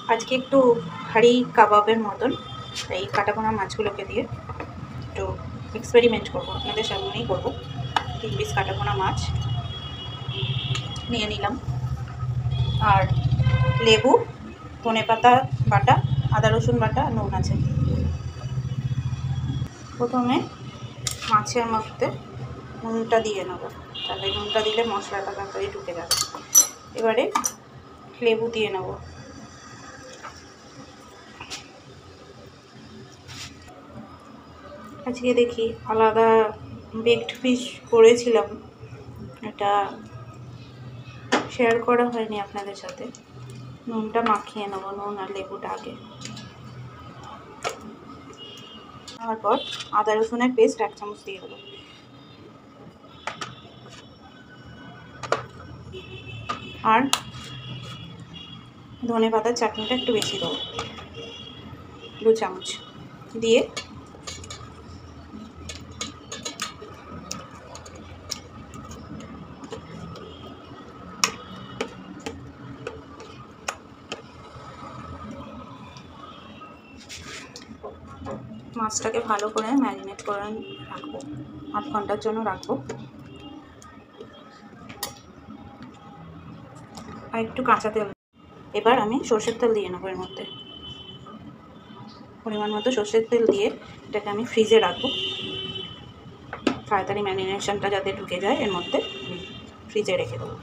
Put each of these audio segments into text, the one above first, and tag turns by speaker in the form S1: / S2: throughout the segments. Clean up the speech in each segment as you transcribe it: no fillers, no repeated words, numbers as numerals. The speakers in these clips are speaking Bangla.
S1: আজকে একটু হাঁড়ি কাবাবের মতন এই কাটাপোনা মাছগুলোকে দিয়ে একটু এক্সপেরিমেন্ট করবো, আপনাদের সামনেই করবো। 3 পিস কাটাপোনা মাছ নিয়ে নিলাম, আর লেবু, ধনেপাতা বাটা, আদা রসুন বাটা, নুন আছে। প্রথমে মাছের মধ্যে নুনটা দিয়ে নেব, তাহলে নুনটা দিলে মশলাটা তাড়াতাড়ি ঢুকে যাবে। এবারে লেবু দিয়ে নেব, আজকে দেখি আলাদা বেকড ফিশ করেছিলাম, এটা শেয়ার করা হয়নি আপনাদের সাথে। নুনটা মাখিয়ে নেব, নুন আর লেবুটা আগে। তারপর আদা রসুনের পেস্ট 1 চামচ দিয়ে দেবো, আর ধনে পাতার চাটনিটা একটু বেশি দেবো, 2 চামচ দিয়ে মাছটাকে ভালো করে ম্যারিনেট করে রাখবো, 8 ঘন্টার জন্য রাখবো। আর একটু কাঁচা তেল, এবার আমি সর্ষের তেল দিয়ে নেবো এর মধ্যে, পরিমাণ মতো সর্ষের তেল দিয়ে এটাকে আমি ফ্রিজে রাখবো, তাড়াতাড়ি ম্যারিনেশনটা যাতে ঢুকে যায় এর মধ্যে ফ্রিজে রেখে দেবো।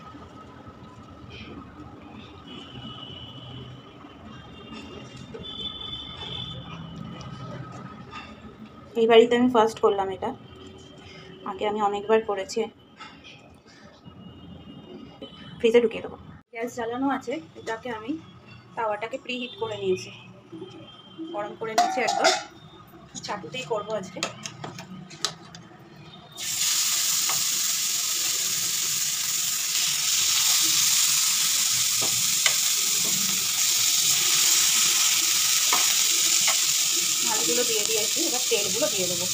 S1: এই বাড়িতে আমি ফার্স্ট করলাম এটা, আগে আমি অনেকবার করেছি। ফ্রিজে ঢুকিয়ে দেবো। গ্যাস জ্বালানো আছে, এটাকে আমি তাওয়াটাকে প্রিহিট করে নিয়েছি, গরম করে নিয়েছি একদম। চাটুতেই করবো আজকে। মাছগুলো দিয়ে দিয়েছি, এবার তেলগুলো দিয়ে দেবো।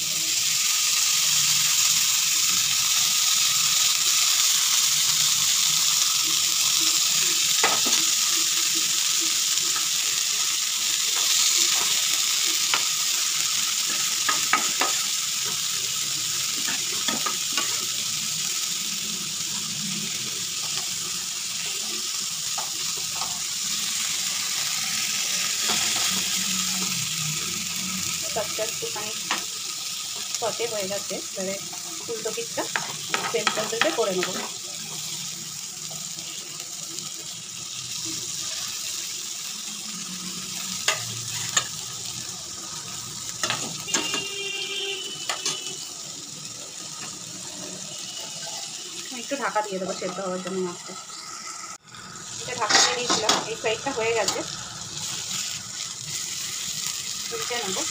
S1: সবটা একটুখানি সতে হয়ে গেছে, এবারে উল্টো পিঠটা সেম প্রসেসে করে নেবো। একটু ঢাকা দিয়ে দেবো সেদ্ধ হওয়ার জন্য মাছটা। এটা ঢাকা দিয়ে দিয়েছিলাম, এই সাইডটা হয়ে গেছে, তুলতে নেবো।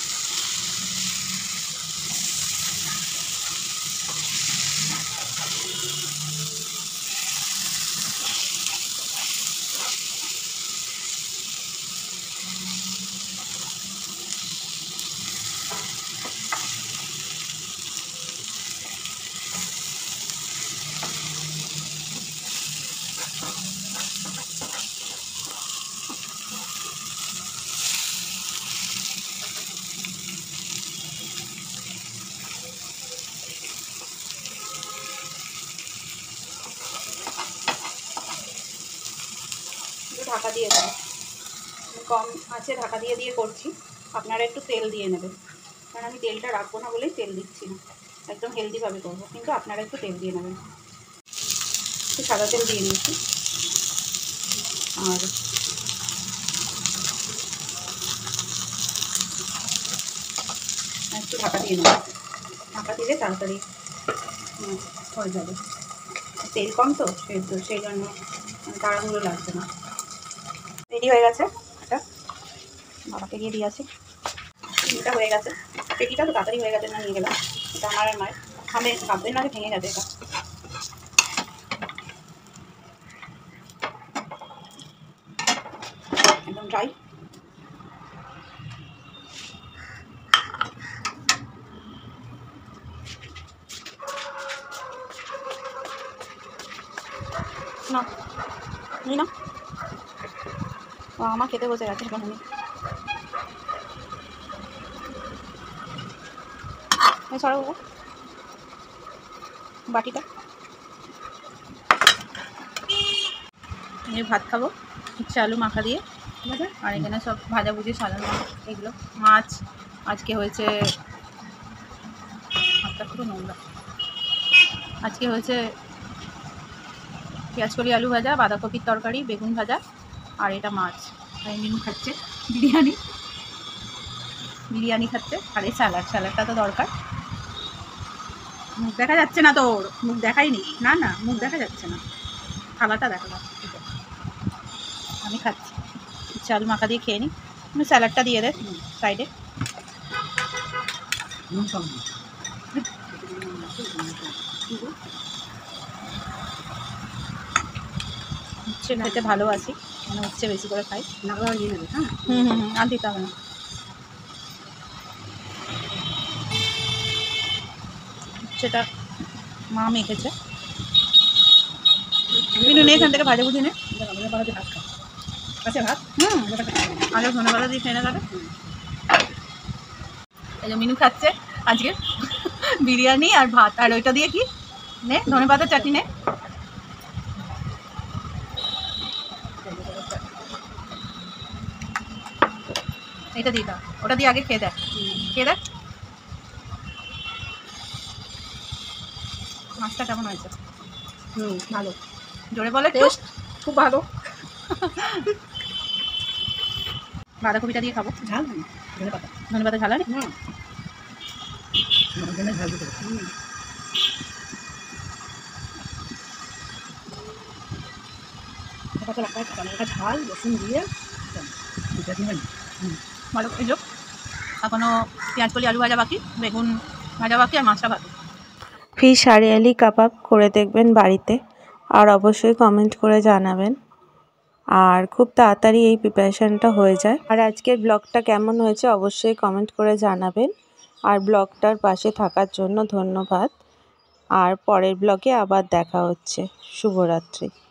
S1: ঢাকা দিয়ে দেবো, কম আছে ঢাকা দিয়ে দিয়ে করছি, আপনারা একটু তেল দিয়ে নেবেন, কারণ আমি তেলটা রাখবো না বলেই তেল দিচ্ছি না, একদম হেলদিভাবে করবো, কিন্তু আপনারা একটু তেল দিয়ে নেবেন। একটু সাদা তেল দিয়ে নিয়েছি, আর একটু ঢাকা দিয়ে নেব, ঢাকা দিলে তাড়াতাড়ি হয়ে যাবে। তেল কম তো সেই জন্য তাড়াহুড়ো লাগবে না। রেডি হয়ে গেছে, এটা বাবাকে গিয়ে দিয়ে আসি। এটা হয়ে গেছে, পেটিটা তো তাড়াতাড়ি হয়ে গেছে, না নিয়ে গেলাম। এটা আমার আর মায়ের ভাববেন না যে ভেঙে গেছে, এটা একদম ড্রাই। না নিই না, ও আমার খেতে বসে গেছে এখন আমি সরাবো বাটিটা। ভাত খাবো হচ্ছে আলু মাখা দিয়ে, ঠিক আছে। আর এখানে সব ভাজাভুজি সাজানো এগুলো মাছ আজকে হয়েছে, হাতটা পুরো নোংরা। আজকে হয়েছে পেঁয়াজ কলি আলু ভাজা, বাঁধাকপির তরকারি, বেগুন ভাজা, আর এটা মাছ। আর মিনু খাচ্ছে বিরিয়ানি খাচ্ছে, আর এই স্যালাডটা তো দরকার। মুখ দেখা যাচ্ছে না তোর, মুখ দেখাইনি, না না মুখ দেখা যাচ্ছে না, থালাটা দেখা যাচ্ছে। আমি খাচ্ছি চাল মাখা দিয়ে খেয়ে নিই, স্যালাডটা দিয়ে দে সাইডে। উচ্ছে খেতে ভালোবাসি, মানে উচ্ছে বেশি করে খাই। আর দিতে হবে না। উচ্ছেটা মা মেখেছে। মিনু নে এখান থেকে ভাজা ভুজি নে। আচ্ছা ভাত আগে ধনেপাতা দিয়ে খেয়ে না তাহলে। এই যে মিনু খাচ্ছে আজকে বিরিয়ানি আর ভাত, আর ওইটা দিয়ে কি নে ধনেপাতার চাটনি নে। এটা দিয়ে দাও, ওটা দিয়ে আগে খেয়ে দেখ, খেয়ে দেখ মাছটা কেমন হয়েছে। ভালো, জোরে বলে টেস্ট খুব ভালো। বাঁধাকপিটা দিয়ে খাবো, ঝাল ধনেপাতা ঝাল আছে ঝাল রসুন দিয়ে ভালো। এই যে এখনো পেঁয়াজ কলি আলু ভাজা বাকি, বেগুন ভাজা বাকি, আর মাছটা বাকি।
S2: ফিশ হারিয়ালি কাবাব করে দেখবেন বাড়িতে, আর অবশ্যই কমেন্ট করে জানাবেন। আর খুব তাড়াতাড়ি এই প্রিপারেশানটা হয়ে যায়। আর আজকের ব্লগটা কেমন হয়েছে অবশ্যই কমেন্ট করে জানাবেন। আর ব্লগটার পাশে থাকার জন্য ধন্যবাদ। আর পরের ব্লগে আবার দেখা হচ্ছে। শুভরাত্রি।